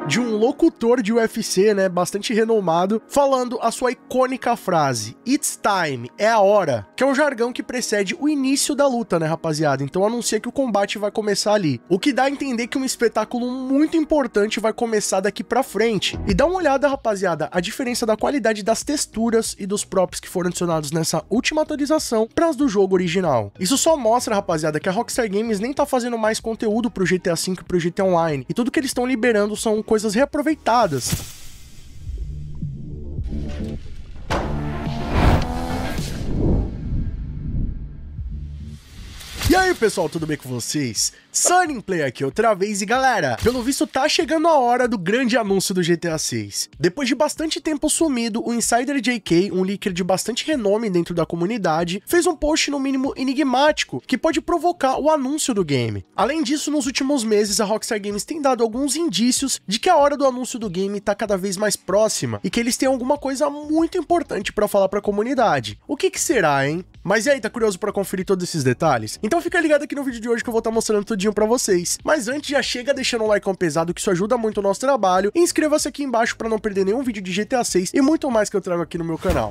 de um locutor de UFC, né, bastante renomado, falando a sua icônica frase, "It's time", é a hora, que é um jargão que precede o início da luta, né, rapaziada? Então anuncia que o combate vai começar ali. O que dá a entender que um espetáculo muito importante vai começar daqui pra frente. E dá uma olhada, rapaziada, a diferença da qualidade das texturas e dos props que foram adicionados nessa última atualização para as do jogo original. Isso só mostra, rapaziada, que a Rockstar Games nem tá fazendo mais conteúdo pro GTA V e pro GTA Online, e tudo que eles estão liberando são coisas reaproveitadas. E aí pessoal, tudo bem com vocês? Sunnyplay aqui outra vez e galera, pelo visto tá chegando a hora do grande anúncio do GTA 6. Depois de bastante tempo sumido, o Insider JK, um leaker de bastante renome dentro da comunidade, fez um post no mínimo enigmático que pode provocar o anúncio do game. Além disso, nos últimos meses a Rockstar Games tem dado alguns indícios de que a hora do anúncio do game tá cada vez mais próxima e que eles têm alguma coisa muito importante pra falar pra comunidade. O que será, hein? Mas e aí, tá curioso pra conferir todos esses detalhes? Então fica ligado aqui no vídeo de hoje que eu vou estar mostrando tudinho pra vocês. Mas antes, já chega deixando um like pesado, que isso ajuda muito o nosso trabalho, e inscreva-se aqui embaixo pra não perder nenhum vídeo de GTA 6 e muito mais que eu trago aqui no meu canal.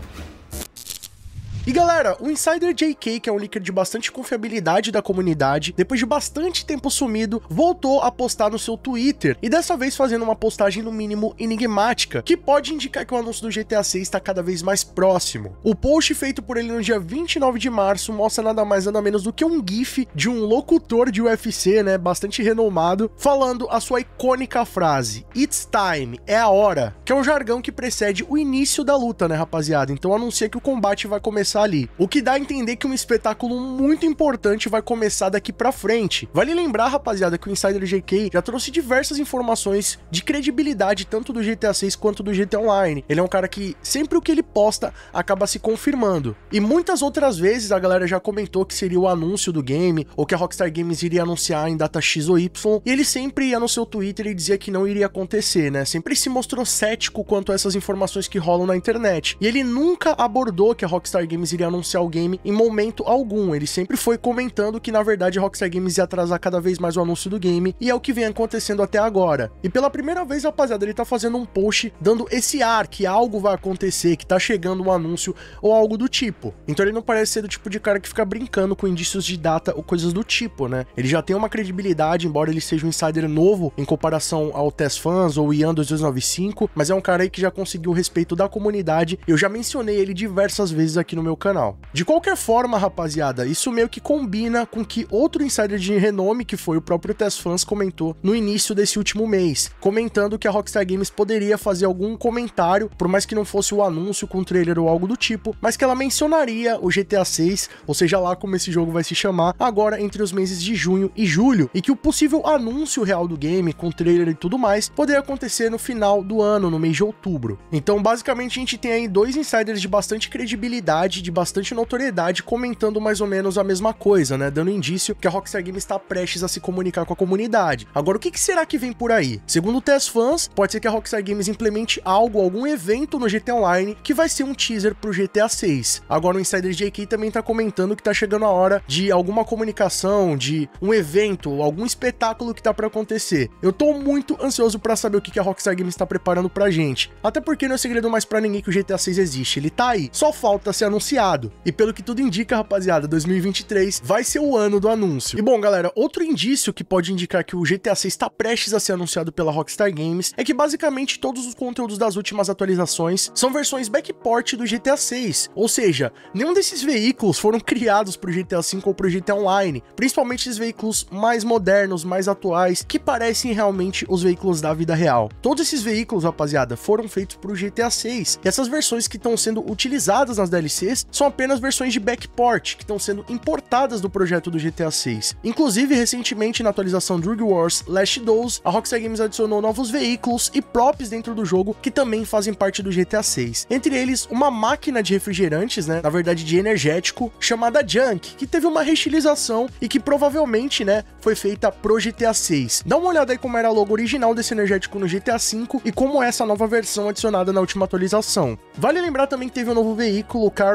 E galera, o Insider JK, que é um leaker de bastante confiabilidade da comunidade, depois de bastante tempo sumido, voltou a postar no seu Twitter, e dessa vez fazendo uma postagem no mínimo enigmática, que pode indicar que o anúncio do GTA 6 está cada vez mais próximo. O post feito por ele no dia 29 de março mostra nada mais nada menos do que um gif de um locutor de UFC, né, bastante renomado, falando a sua icônica frase, "It's time", é a hora, que é um jargão que precede o início da luta, né, rapaziada? Então anuncia que o combate vai começar ali. O que dá a entender que um espetáculo muito importante vai começar daqui pra frente. Vale lembrar, rapaziada, que o Insider JK já trouxe diversas informações de credibilidade tanto do GTA 6 quanto do GTA Online. Ele é um cara que sempre o que ele posta acaba se confirmando. E muitas outras vezes a galera já comentou que seria o anúncio do game, ou que a Rockstar Games iria anunciar em data X ou Y, e ele sempre ia no seu Twitter e dizia que não iria acontecer, né? Sempre se mostrou cético quanto a essas informações que rolam na internet. E ele nunca abordou que a Rockstar Games iria anunciar o game em momento algum. Ele sempre foi comentando que na verdade a Rockstar Games ia atrasar cada vez mais o anúncio do game, e é o que vem acontecendo até agora. E pela primeira vez, rapaziada, ele tá fazendo um post dando esse ar que algo vai acontecer, que tá chegando um anúncio ou algo do tipo. Então ele não parece ser do tipo de cara que fica brincando com indícios de data ou coisas do tipo, né? Ele já tem uma credibilidade, embora ele seja um insider novo em comparação ao TestFans ou Ian 2295, mas é um cara aí que já conseguiu o respeito da comunidade. Eu já mencionei ele diversas vezes aqui no meu canal. De qualquer forma, rapaziada, isso meio que combina com que outro insider de renome, que foi o próprio TestFans, comentou no início desse último mês, comentando que a Rockstar Games poderia fazer algum comentário, por mais que não fosse o anúncio com trailer ou algo do tipo, mas que ela mencionaria o GTA 6, ou seja lá como esse jogo vai se chamar, agora entre os meses de junho e julho, e que o possível anúncio real do game, com trailer e tudo mais, poderia acontecer no final do ano, no mês de outubro. Então, basicamente, a gente tem aí dois insiders de bastante credibilidade, de bastante notoriedade, comentando mais ou menos a mesma coisa, né, dando indício que a Rockstar Games está prestes a se comunicar com a comunidade. Agora, o que será que vem por aí? Segundo o TestFans, pode ser que a Rockstar Games implemente algum evento no GTA Online que vai ser um teaser pro GTA 6. Agora, o Insider JK também tá comentando que tá chegando a hora de alguma comunicação, de um evento, algum espetáculo que tá pra acontecer. Eu tô muito ansioso pra saber o que a Rockstar Games tá preparando pra gente. Até porque não é segredo mais pra ninguém que o GTA 6 existe, ele tá aí, só falta ser anunciado. E pelo que tudo indica, rapaziada, 2023 vai ser o ano do anúncio. E bom, galera, outro indício que pode indicar que o GTA 6 está prestes a ser anunciado pela Rockstar Games é que basicamente todos os conteúdos das últimas atualizações são versões backport do GTA 6, ou seja, nenhum desses veículos foram criados pro GTA 5 ou pro GTA Online, principalmente esses veículos mais modernos, mais atuais, que parecem realmente os veículos da vida real. Todos esses veículos, rapaziada, foram feitos pro GTA 6, e essas versões que estão sendo utilizadas nas DLCs são apenas versões de backport que estão sendo importadas do projeto do GTA 6. Inclusive, recentemente na atualização Drug Wars Last Dose, a Rockstar Games adicionou novos veículos e props dentro do jogo que também fazem parte do GTA 6. Entre eles, uma máquina de refrigerantes, né, na verdade de energético, chamada Junk, que teve uma reestilização e que provavelmente, né, foi feita pro GTA 6. Dá uma olhada aí como era a logo original desse energético no GTA 5 e como é essa nova versão adicionada na última atualização. Vale lembrar também que teve um novo veículo, o Car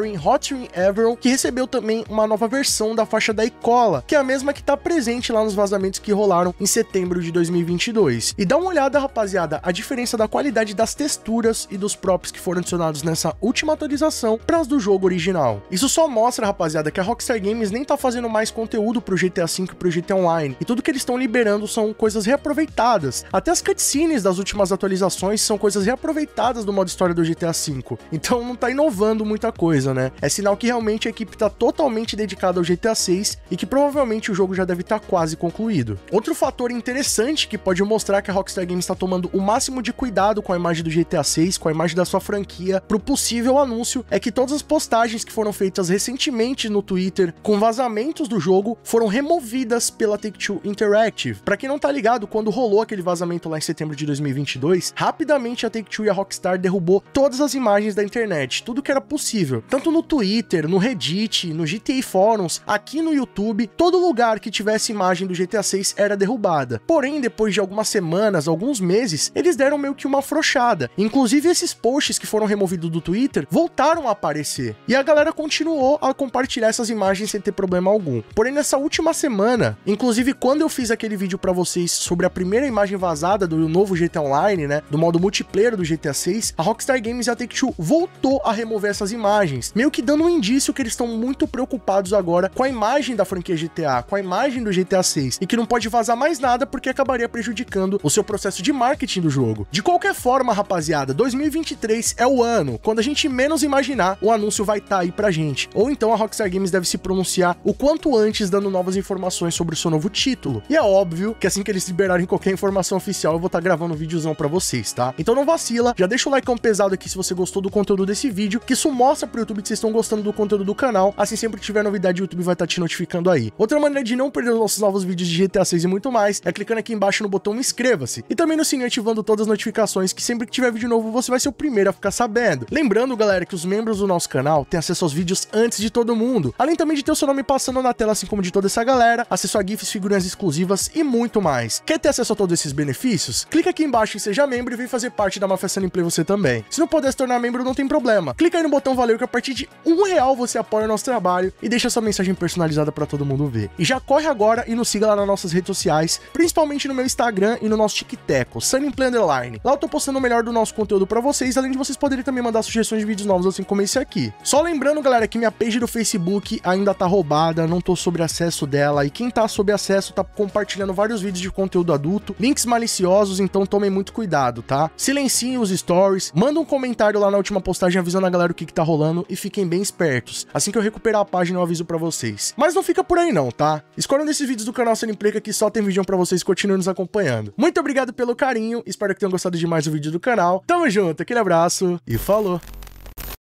em Hot Ring Evil, que recebeu também uma nova versão da faixa da Icola, que é a mesma que tá presente lá nos vazamentos que rolaram em setembro de 2022. E dá uma olhada, rapaziada, a diferença da qualidade das texturas e dos props que foram adicionados nessa última atualização para as do jogo original. Isso só mostra, rapaziada, que a Rockstar Games nem tá fazendo mais conteúdo pro GTA V e pro GTA Online, e tudo que eles estão liberando são coisas reaproveitadas. Até as cutscenes das últimas atualizações são coisas reaproveitadas do modo história do GTA V. Então não tá inovando muita coisa, né? É sinal que realmente a equipe tá totalmente dedicada ao GTA VI e que provavelmente o jogo já deve estar quase concluído. Outro fator interessante que pode mostrar que a Rockstar Games está tomando o máximo de cuidado com a imagem do GTA VI, com a imagem da sua franquia, pro possível anúncio, é que todas as postagens que foram feitas recentemente no Twitter com vazamentos do jogo foram removidas pela Take-Two Interactive. Pra quem não tá ligado, quando rolou aquele vazamento lá em setembro de 2022, rapidamente a Take-Two e a Rockstar derrubou todas as imagens da internet, tudo que era possível, tanto no Twitter, no Reddit, no GTA Forums, aqui no YouTube, todo lugar que tivesse imagem do GTA 6 era derrubada. Porém, depois de algumas semanas, alguns meses, eles deram meio que uma afrouxada. Inclusive, esses posts que foram removidos do Twitter voltaram a aparecer, e a galera continuou a compartilhar essas imagens sem ter problema algum. Porém, nessa última semana, inclusive quando eu fiz aquele vídeo pra vocês sobre a primeira imagem vazada do novo GTA Online, né, do modo multiplayer do GTA 6, a Rockstar Games e a Take-Two voltou a remover essas imagens, meio que dando um indício que eles estão muito preocupados agora com a imagem da franquia GTA, com a imagem do GTA 6, e que não pode vazar mais nada porque acabaria prejudicando o seu processo de marketing do jogo. De qualquer forma, rapaziada, 2023 é o ano, quando a gente menos imaginar, o anúncio vai estar aí pra gente. Ou então a Rockstar Games deve se pronunciar o quanto antes, dando novas informações sobre o seu novo título. E é óbvio que assim que eles liberarem qualquer informação oficial, eu vou estar gravando um videozão pra vocês, tá? Então não vacila, já deixa o likeão pesado aqui se você gostou do conteúdo desse vídeo, que isso mostra pro YouTube que vocês estão gostando do conteúdo do canal, assim sempre que tiver novidade o YouTube vai estar te notificando aí. Outra maneira de não perder os nossos novos vídeos de GTA 6 e muito mais, é clicando aqui embaixo no botão inscreva-se, e também no sininho ativando todas as notificações, que sempre que tiver vídeo novo você vai ser o primeiro a ficar sabendo. Lembrando, galera, que os membros do nosso canal têm acesso aos vídeos antes de todo mundo, além também de ter o seu nome passando na tela, assim como de toda essa galera, acesso a GIFs, figurinhas exclusivas e muito mais. Quer ter acesso a todos esses benefícios? Clica aqui embaixo em Seja Membro e vem fazer parte da Mafia Sunny Play você também. Se não puder se tornar membro, não tem problema. Clica aí no botão valeu, que a partir de R$1 você apoia o nosso trabalho e deixa sua mensagem personalizada pra todo mundo ver. E já corre agora e nos siga lá nas nossas redes sociais, principalmente no meu Instagram e no nosso TikTok, Sunny Play Underline. Lá eu tô postando o melhor do nosso conteúdo pra vocês, além de vocês poderem também mandar sugestões de vídeos novos, assim como esse aqui. Só lembrando, galera, que minha page do Facebook ainda tá roubada, não tô sob acesso dela, e quem tá sob acesso tá compartilhando vários vídeos de conteúdo adulto, links maliciosos, então tomem muito cuidado, tá? Silenciem os stories, manda um comentário lá na última postagem avisando a galera o que tá rolando e fiquem bem espertos. Assim que eu recuperar a página eu aviso pra vocês. Mas não fica por aí não, tá? Escolham desses vídeos do canal Sunny Play, que aqui só tem vídeo pra vocês, continuem nos acompanhando. Muito obrigado pelo carinho, espero que tenham gostado demais do vídeo do canal. Tamo junto, aquele abraço e falou!